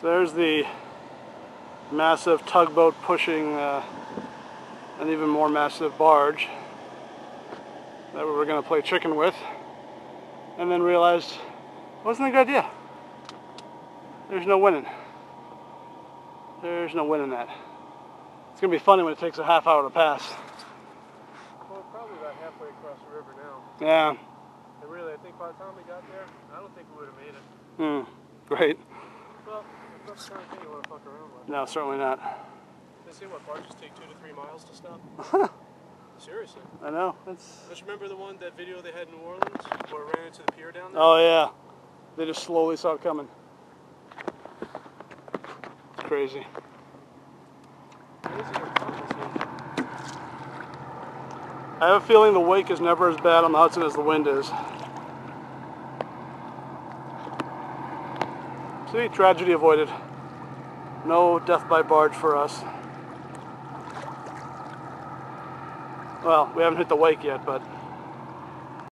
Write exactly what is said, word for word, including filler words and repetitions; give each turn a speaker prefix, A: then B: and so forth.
A: There's the massive tugboat pushing uh, an even more massive barge that we were going to play chicken with, and then realized it wasn't a good idea. There's no winning. There's no winning that. It's going to be funny when it takes a half hour to pass.
B: Well, we're probably about halfway across the river now.
A: Yeah.
B: And really, I think by the time we got there, I don't think we would have made it.
A: Hmm. Great.
B: Well, it's not the kind of thing you want to fuck around with.
A: No, certainly not.
B: They say what, barges take two to three miles to stop? Seriously.
A: I know. It's...
B: Don't you remember the one, that video they had in New Orleans, where it ran into the pier down there?
A: Oh yeah. They just slowly saw it coming. It's crazy.
B: Crazy or complicated?
A: I have a feeling the wake is never as bad on the Hudson as the wind is. See, tragedy avoided. No death by barge for us. Well, we haven't hit the wake yet, but